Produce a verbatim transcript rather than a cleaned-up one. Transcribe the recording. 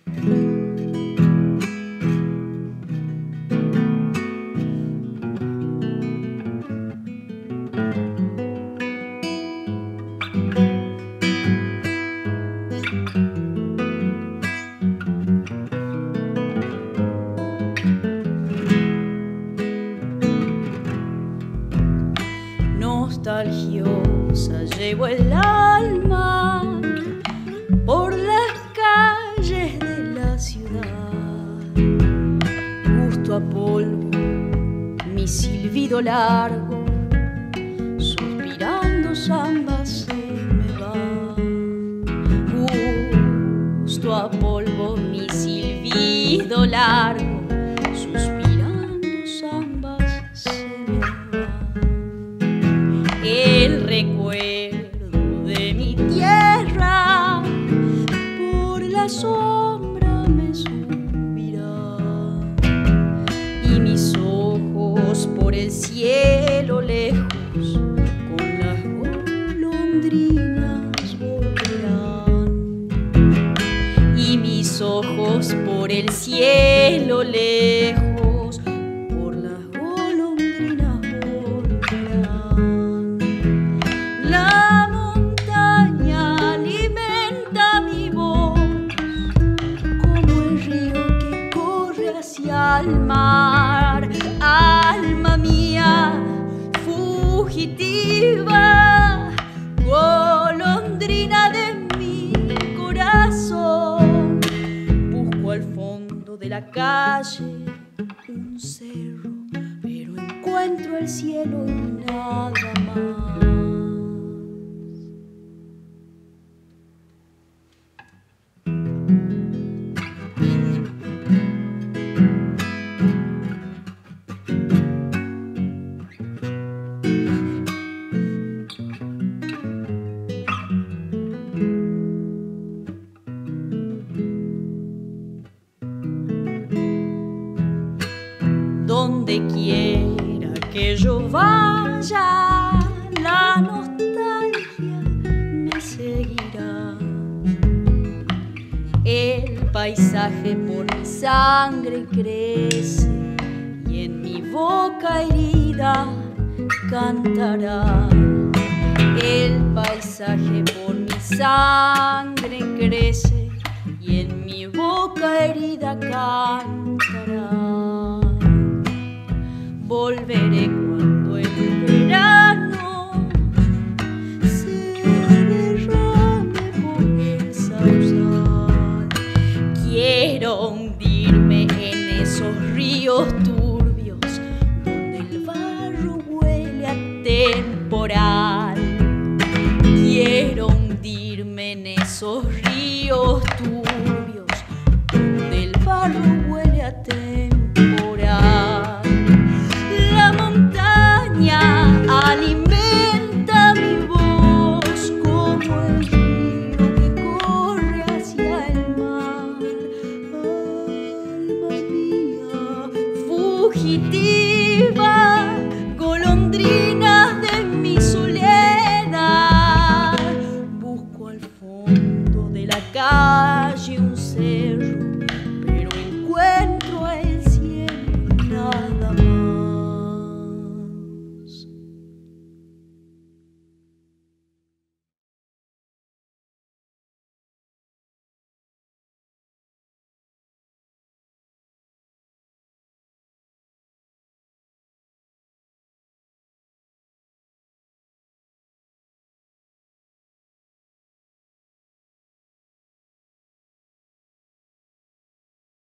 Nostalgiosa llevo el alma por las calles de la ciudad. Gusto a polvo, mi silbido largo, suspirando samba se me va. Gusto a polvo, mi silbido largo, suspirando sambas se me va. El recuerdo de mi tierra por la sombra me subirá y mis ojos por el cielo lejos con las golondrinas volverán y mis ojos por el cielo lejos por las golondrinas volverán. La montaña alimenta mi voz como el río que corre hacia el mar. Alma mía fugitiva, golondrina de mi corazón, busco al fondo de la calle un cerro, pero encuentro el cielo y nada más. Donde quiera que yo vaya, la nostalgia me seguirá. El paisaje por mi sangre crece y en mi boca herida cantará. El paisaje por mi sangre crece y en mi boca herida cantará. Volveré cuando